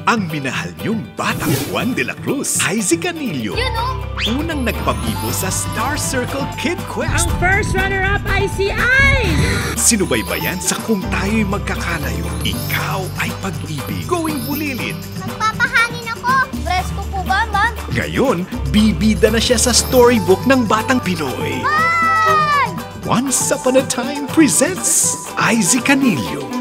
ang minahal niyong batang Juan de la Cruz, Izzy Canillo. Yun o! Unang nagpabibo sa Star Circle Kid Quest. Ang first runner-up ay si Ice! Sinubaybayan sa Kung Tayo'y Magkakalayo, Ikaw ay Pag-ibig, Going Bulilit. Magpapahangin ako! Presko po ba, ma'am? Ngayon, bibida na siya sa storybook ng Batang Pinoy. Ay! Once Upon a Time presents Izzy Canillo.